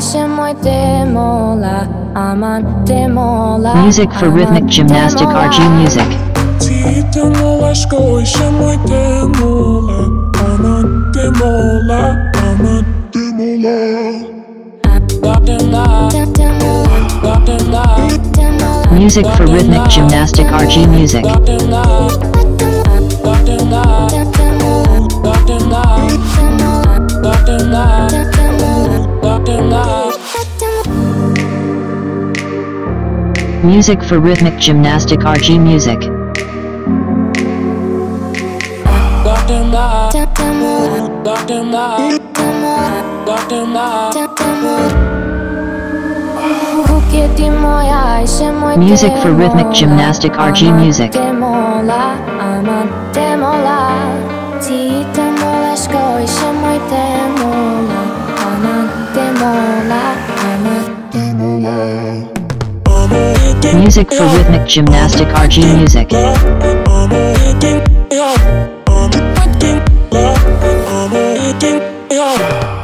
Music for rhythmic gymnastic RG music. Music for rhythmic gymnastic RG music. Music for rhythmic gymnastic RG music. Music for rhythmic gymnastic RG music. Music for rhythmic gymnastic RG music. Yeah.